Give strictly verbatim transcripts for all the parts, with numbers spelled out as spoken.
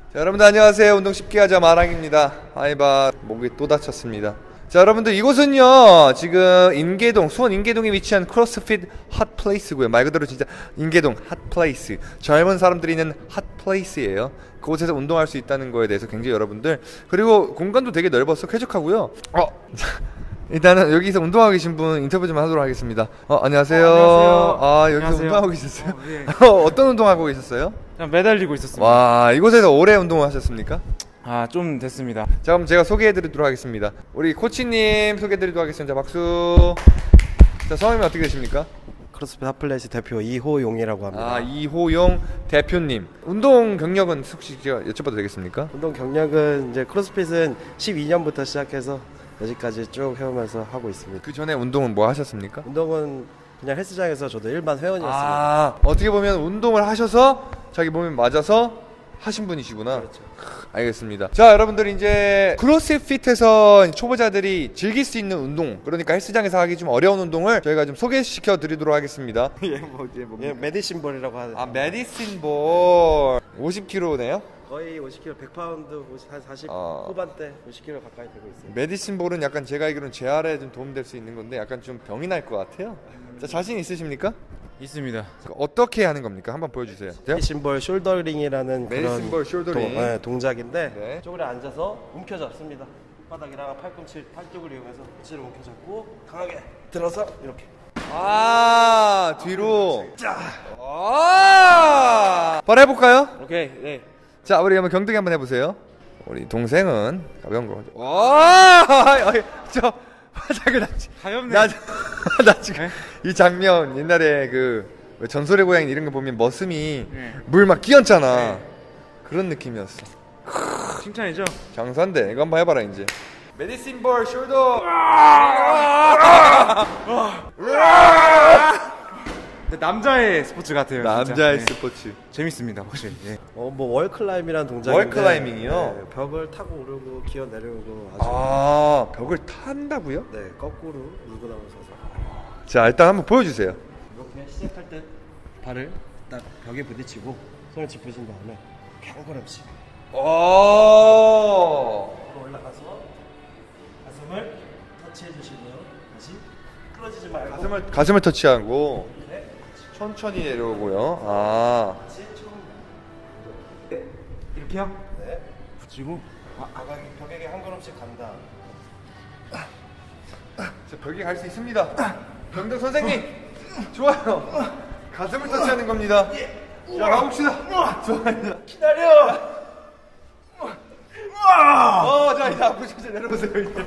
자, 여러분들 안녕하세요. 운동 쉽게 하자 마랑입니다. 아이바 목이 또 다쳤습니다. 자, 여러분들 이곳은요 지금 인계동, 수원 인계동에 위치한 크로스핏 핫플레이스고요. 말 그대로 진짜 인계동 핫플레이스, 젊은 사람들이 있는 핫플레이스예요. 그곳에서 운동할 수 있다는 거에 대해서 굉장히 여러분들, 그리고 공간도 되게 넓어서 쾌적하고요. 어 일단은 여기서 운동하고 계신 분 인터뷰 좀 하도록 하겠습니다. 어, 안녕하세요. 어, 안녕하세요. 아, 여기서 안녕하세요. 운동하고 계셨어요? 어, 네. 어떤 운동하고 계셨어요? 그냥 매달리고 있었습니다. 와, 이곳에서 오래 운동을 하셨습니까? 아, 좀 됐습니다. 자, 그럼 제가 소개해드리도록 하겠습니다. 우리 코치님 소개해드리도록 하겠습니다. 자, 박수. 자, 성함이 어떻게 되십니까? 크로스핏 핫플레이스 대표 이호용이라고 합니다. 아, 이호용 대표님. 운동 경력은 혹시 제가 여쭤봐도 되겠습니까? 운동 경력은 이제 크로스핏은 십이 년부터 시작해서 여기까지 쭉 해오면서 하고 있습니다. 그 전에 운동은 뭐 하셨습니까? 운동은 그냥 헬스장에서 저도 일반 회원이었습니다. 아, 어떻게 보면 운동을 하셔서 자기 몸에 맞아서 하신 분이시구나. 그렇죠. 알겠습니다. 자, 여러분들 이제 크로스핏에서 초보자들이 즐길 수 있는 운동, 그러니까 헬스장에서 하기 좀 어려운 운동을 저희가 좀 소개시켜 드리도록 하겠습니다. 예, 뭐, 예, 뭐, 예, 메디신 볼이라고 하는. 아, 메디신 볼. 오십 킬로그램네요? 거의 오십 킬로그램, 백 파운드, 한 사십 어. 후반대 오십 킬로그램 가까이 되고 있어요. 메디신 볼은 약간 제가 알기로는 재활에 좀 도움될 수 있는 건데 약간 좀 병이 날 것 같아요. 자, 자신 있으십니까? 있습니다. 어떻게 하는 겁니까? 한번 보여주세요. 메디신 볼 숄더링이라는 메디신 볼 숄더링 동, 네, 동작인데 네. 쪼그려 앉아서 움켜잡습니다. 바닥이랑 팔꿈치, 팔뚝을 이용해서꿈치를 움켜잡고 강하게 들어서 이렇게. 아, 뒤로. 자. 아! 바로 해볼까요? 오케이, 네. 자, 우리 한번 경등이 한번 해보세요. 우리 동생은 가벼운 거. 와! 저 화장을 났지. 가볍네. 나, 나 지금 네? 이 장면 옛날에 그 전설의 고양이 이런 거 보면 머슴이 네. 물 막 끼얹잖아. 네. 그런 느낌이었어. 칭찬이죠? 장사인데 이거 한번 해봐라 이제. 메디신 볼 숄더. 남자의 스포츠 같아요. 남자의 진짜. 스포츠. 네. 재밌습니다, 확실히. 네. 어, 뭐 월클라임이라는 동작인데. 월클라이밍이요? 네, 벽을 타고 오르고 기어 내려오고 아주. 아, 벽을 탄다고요? 네, 거꾸로 물고 나오셔서. 자, 일단 한번 보여주세요. 이렇게 시작할 때 발을 딱 벽에 부딪히고 손을 짚으신 다음에 한 걸음씩. 오. 올라가서 가슴을 터치해 주시고요. 다시 끌어지지 말고. 가슴을 가슴을 터치하고 네. 천천히 내려오고요. 아. 다시 처음. 네. 이렇게요? 네. 붙이고. 아, 아가 벽에게 한 걸음씩 간다. 자, 벽에 갈 수 있습니다. 병등 선생님, 좋아요. 가슴을 터치하는 겁니다. 자, 가봅시다. 좋아요. 기다려. 어, 자, 이제 앞으로 천천히 내려보세요. 이제.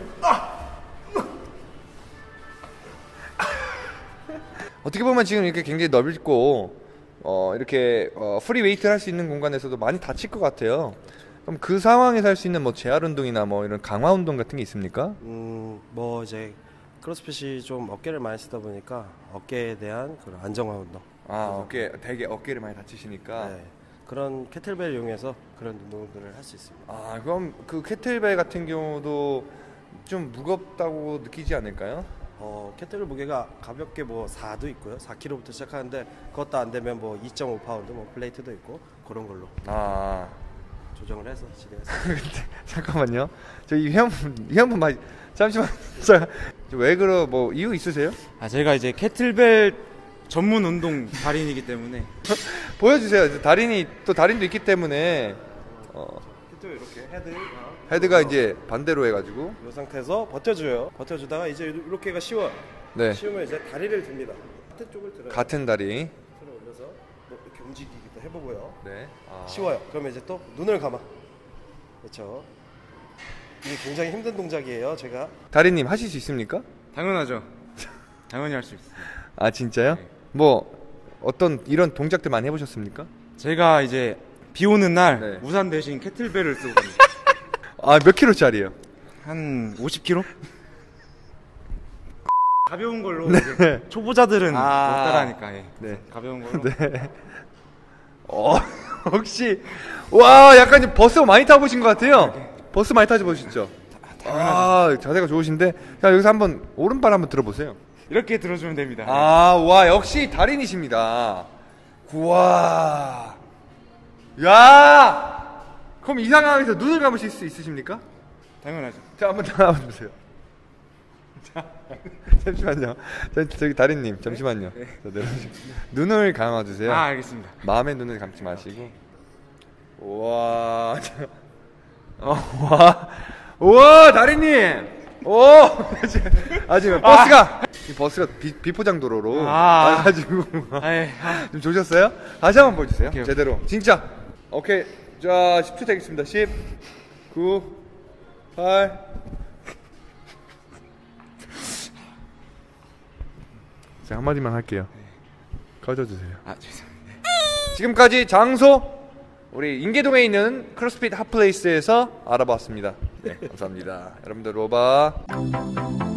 어떻게 보면 지금 이렇게 굉장히 넓고 어, 이렇게 어, 프리 웨이트를 할 수 있는 공간에서도 많이 다칠 것 같아요. 그럼 그 상황에서 할 수 있는 뭐 재활 운동이나 뭐 이런 강화 운동 같은 게 있습니까? 음, 뭐 이제 크로스핏이 좀 어깨를 많이 쓰다 보니까 어깨에 대한 그런 안정화 운동. 아, 어깨 되게 어깨를 많이 다치시니까. 네. 그런 캐틀벨 이용해서 그런 운동들을 할 수 있습니다. 아, 그럼 그 캐틀벨 같은 경우도 좀 무겁다고 느끼지 않을까요? 어, 캐틀벨 무게가 가볍게 뭐 사도 있고요. 사 킬로그램부터 시작하는데 그것도 안 되면 뭐 이 점 오 파운드 뭐 플레이트도 있고 그런 걸로 아, 조정을 해서 진행했습니다. 잠깐만요. 저이 회원분 회원분 말 잠시만. 왜 그러 뭐 이유 있으세요? 아, 제가 이제 캐틀벨 전문 운동 달인이기 때문에. 보여주세요. 달인이 또 달인도 있기 때문에 어, 캐틀벨 이렇게 헤드 헤드가 이제 반대로 해가지고 이 상태에서 버텨줘요. 버텨주다가 이제 이렇게가 쉬워요. 네, 쉬우면 이제 다리를 듭니다. 같은 쪽을 들어요. 같은 다리. 손을 올려서 뭐 이렇게 움직이기도 해보고요. 네. 아. 쉬워요. 그러면 이제 또 눈을 감아. 그렇죠. 이게 굉장히 힘든 동작이에요. 제가 달인님 하실 수 있습니까? 당연하죠. 당연히 할 수 있습니다. 아, 진짜요? 네. 뭐 어떤 이런 동작들 많이 해보셨습니까? 제가 이제 비 오는 날 네. 우산 대신 캐틀벨을 쓰고 갑니다. 아, 몇 킬로짜리요? 한 오십 킬로그램? 가벼운 걸로. 네. 이제 초보자들은 아. 못 따라하니까. 예. 네. 가벼운 걸로. 네. 어, 혹시 와, 약간 버스 많이 타보신 것 같아요. 버스 많이 타보셨죠? 아, 자세가 좋으신데. 자, 여기서 한번 오른발 한번 들어보세요. 이렇게 들어주면 됩니다. 아, 와, 역시 달인이십니다. 우와. 야! 그럼 이 상황에서 눈을 감으실 수 있으십니까? 당연하죠. 자, 한번 더 보세요. 자, 잠시만요. 저, 저기 다리님, 잠시만요. 저 내려오시- 눈을 감아주세요. 아, 알겠습니다. 마음의 눈을 감지 마시고. 우와, 자, 어, 와, 우와, 다리님. 오, 아 지금 버스가 이 버스가 비, 비포장 도로로 아. 와가지고 아이, 아. 좀 조셨어요? 다시 한번 보여주세요. 오케이, 제대로. 진짜. 오케이. 자, 십 초 되겠습니다. 십, 구, 팔. 제가 한마디만 할게요. 꺼져주세요. 아, 죄송합니다. 지금까지 장소 우리 인계동에 있는 크로스핏 핫플레이스에서 알아봤습니다. 네, 감사합니다. 여러분들 로바.